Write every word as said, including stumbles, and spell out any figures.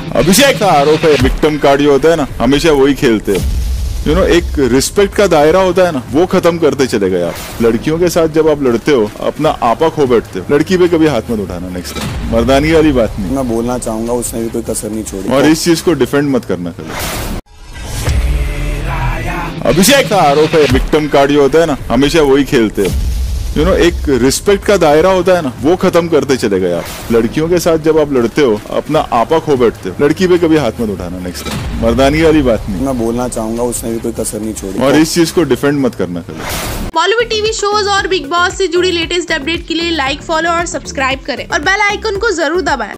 अभिषेक का आरोप है विक्टिम कार्ड जो होता है ना, हमेशा वही खेलते हैं। यू नो, एक रिस्पेक्ट का दायरा होता है ना, वो खत्म करते चले गए आप। लड़कियों के साथ जब आप लड़ते हो, अपना आपा खो बैठते हो। लड़की पे कभी हाथ मत उठाना नेक्स्ट टाइम, मर्दानी वाली बात नहीं। मैं बोलना चाहूंगा, उसने भी कोई कसर नहीं छोड़ी और इस चीज को डिफेंड मत करना कभी। अभिषेक का आरोप है विक्टिम कार्ड जो होता है ना, हमेशा वही खेलते हैं। यू नो, एक रिस्पेक्ट का दायरा होता है ना, वो खत्म करते चले गए आप। लड़कियों के साथ जब आप लड़ते हो, अपना आपा खो बैठते हो। लड़की पे कभी हाथ मत उठाना नेक्स्ट टाइम, मर्दानी वाली बात नहीं। मैं बोलना चाहूंगा, उसने भी कोई कसर नहीं छोड़ी और इस चीज को डिफेंड मत करना कभी। बॉलीवुड टीवी शोज और बिग बॉस से जुड़ी लेटेस्ट अपडेट के लिए लाइक, फॉलो और सब्सक्राइब करें और बेल आइकन को जरूर दबाएं।